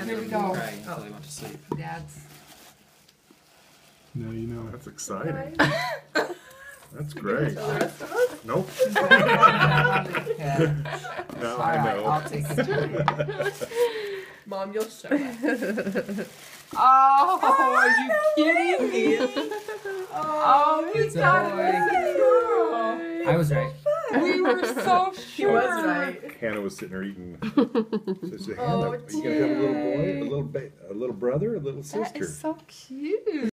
here we go. Cry until he went to sleep. Dad's. Now you know. That's exciting. That's great. Nope. Now I know. I'll take it tonight. Mom, you'll show it. Oh, are you kidding me? Oh, we got it. Girl. I was right. We were so sure. She was right. Hannah was sitting there eating. She said, Hannah, are you gonna have a little boy, a little brother, a little sister? That is so cute.